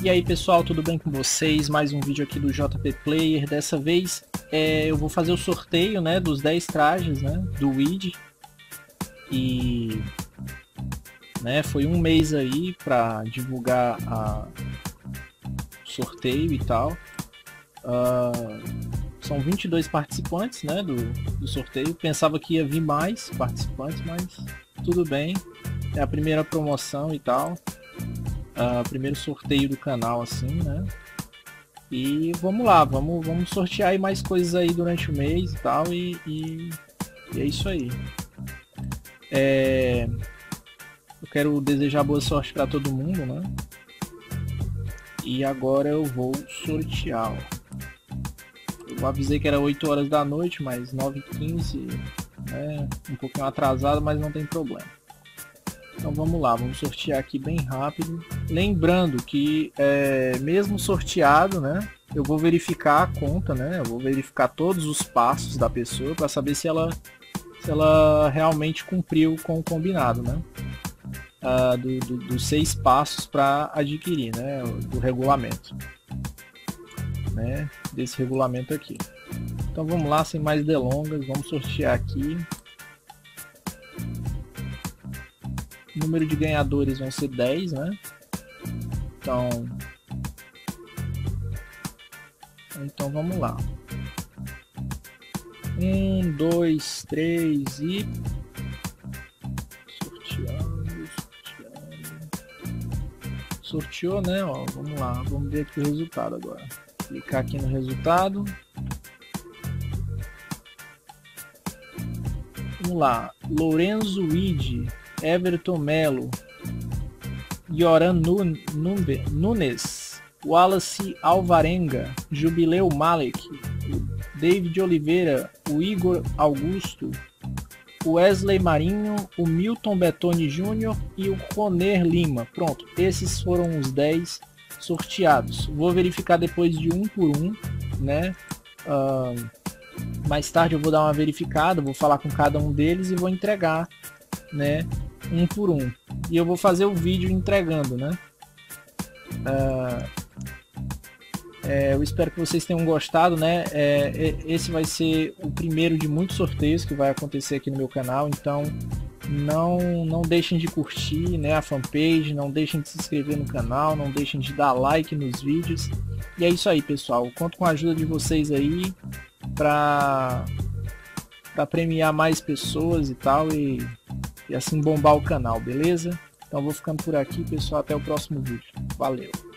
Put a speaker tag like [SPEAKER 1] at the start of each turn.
[SPEAKER 1] E aí pessoal, tudo bem com vocês? Mais um vídeo aqui do JP Player. Dessa vez eu vou fazer o sorteio, né, dos 10 trajes, né, do Weed. E foi um mês aí para divulgar o sorteio e tal. São 22 participantes, né, do sorteio. Pensava que ia vir mais participantes, mas tudo bem. É a primeira promoção e tal. Primeiro sorteio do canal, assim, né? E vamos lá, vamos sortear aí mais coisas aí durante o mês e tal. E é isso aí. Eu quero desejar boa sorte para todo mundo, né? E agora eu vou sortear. Eu avisei que era 8 horas da noite, mas 9h15, né? Um pouquinho atrasado, mas não tem problema. Então vamos lá, vamos sortear aqui bem rápido. Lembrando que mesmo sorteado, né, eu vou verificar a conta, né, eu vou verificar todos os passos da pessoa para saber se ela realmente cumpriu com o combinado, né, dos 6 passos para adquirir, né, do regulamento, né, desse regulamento aqui. Então vamos lá, sem mais delongas, vamos sortear aqui. O número de ganhadores vão ser 10, né? Então vamos lá. 1, 2, 3 e... sorteando. Sorteou, né? Ó, vamos lá, vamos ver aqui o resultado agora. Clicar aqui no resultado. Vamos lá. Lorenzo Weed, Everton Melo, Yoran Nunes, Wallace Alvarenga, Jubileu Malek, David Oliveira, o Igor Augusto, o Wesley Marinho, o Milton Betoni Jr. e o Roner Lima. Pronto, esses foram os 10 sorteados. Vou verificar depois de um por um, né? Mais tarde eu vou dar uma verificada, vou falar com cada um deles e vou entregar, né, um por um. E eu vou fazer o vídeo entregando, né? Eu espero que vocês tenham gostado, né? Esse vai ser o primeiro de muitos sorteios que vai acontecer aqui no meu canal, então não deixem de curtir, né, a fanpage, não deixem de se inscrever no canal, não deixem de dar like nos vídeos. E é isso aí, pessoal. Eu conto com a ajuda de vocês aí para premiar mais pessoas e tal, e assim bombar o canal, beleza? Então vou ficando por aqui, pessoal, até o próximo vídeo. Valeu!